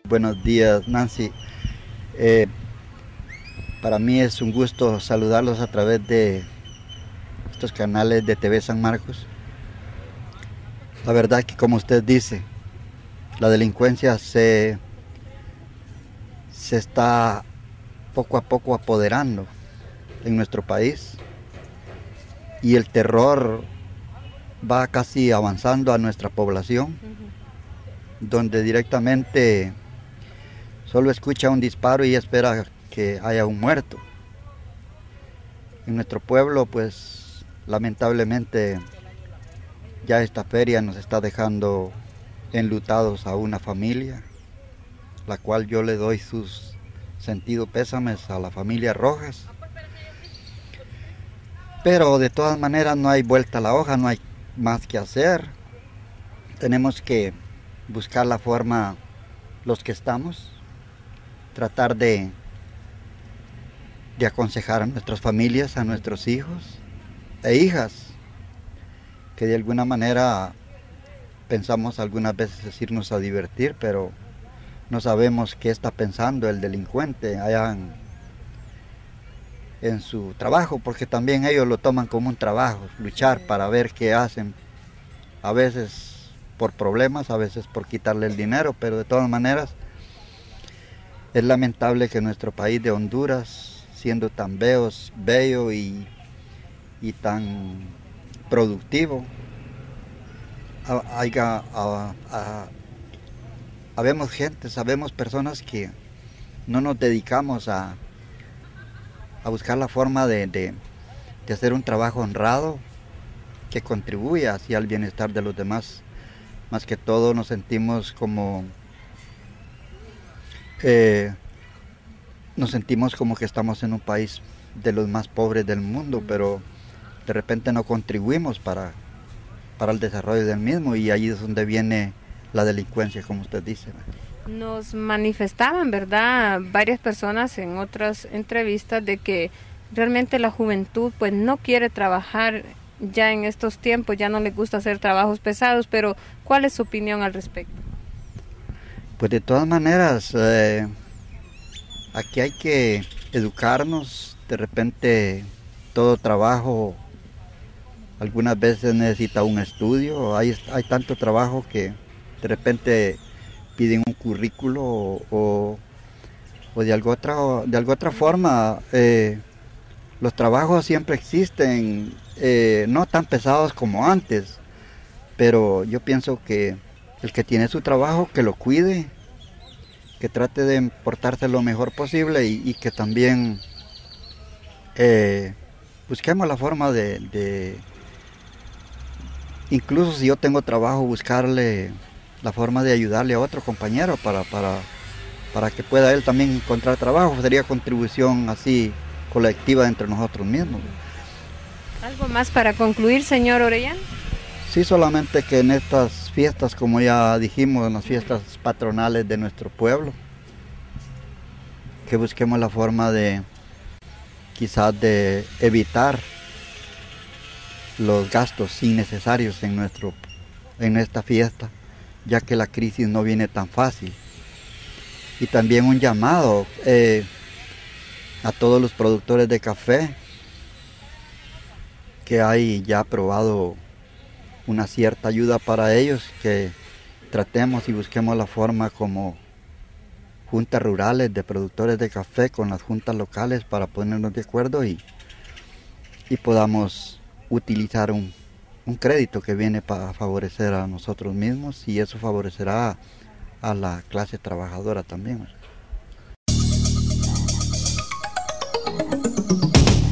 Buenos días, Nancy. Eh, para mí es un gusto saludarlos a través de estos canales de TV San Marcos. La verdad que, como usted dice, la delincuencia se está poco a poco apoderando en nuestro país y el terror va casi avanzando a nuestra población, donde directamente solo escucha un disparo y espera que haya un muerto. En nuestro pueblo, pues lamentablemente ya esta feria nos está dejando enlutados a una familia, la cual yo le doy sus sentidos pésames a la familia Rojas. Pero de todas maneras no hay vuelta a la hoja, no hay más que hacer. Tenemos que buscar la forma, los que estamos, tratar de aconsejar a nuestras familias, a nuestros hijos e hijas, que de alguna manera pensamos algunas veces irnos a divertir, pero no sabemos qué está pensando el delincuente allá en su trabajo, porque también ellos lo toman como un trabajo, luchar para ver qué hacen, a veces por problemas, a veces por quitarle el dinero, pero de todas maneras es lamentable que nuestro país de Honduras, siendo tan bello y tan productivo, habemos gente, sabemos personas que no nos dedicamos a buscar la forma de hacer un trabajo honrado que contribuya hacia el bienestar de los demás. Más que todo nos sentimos como que estamos en un país de los más pobres del mundo, pero de repente no contribuimos para el desarrollo del mismo, y ahí es donde viene la delincuencia, como usted dice. Nos manifestaban, ¿verdad?, varias personas en otras entrevistas de que realmente la juventud pues no quiere trabajar ya en estos tiempos, ya no les gusta hacer trabajos pesados, pero ¿cuál es su opinión al respecto? Pues de todas maneras, aquí hay que educarnos. De repente todo trabajo algunas veces necesita un estudio, hay tanto trabajo que de repente piden un currículo o de alguna otra forma. Los trabajos siempre existen, no tan pesados como antes, pero yo pienso que el que tiene su trabajo, que lo cuide, que trate de portarse lo mejor posible y que también busquemos la forma incluso si yo tengo trabajo, buscarle la forma de ayudarle a otro compañero para que pueda él también encontrar trabajo. Sería contribución así colectiva entre nosotros mismos. ¿Algo más para concluir, señor Orellana? Sí, solamente que en estas fiestas, como ya dijimos, en las fiestas patronales de nuestro pueblo, que busquemos la forma de quizás de evitar los gastos innecesarios en esta fiesta, ya que la crisis no viene tan fácil. Y también un llamado a todos los productores de café, que hay ya aprobado una cierta ayuda para ellos, que tratemos y busquemos la forma como juntas rurales de productores de café con las juntas locales para ponernos de acuerdo y podamos utilizar un crédito que viene para favorecer a nosotros mismos, y eso favorecerá a la clase trabajadora también.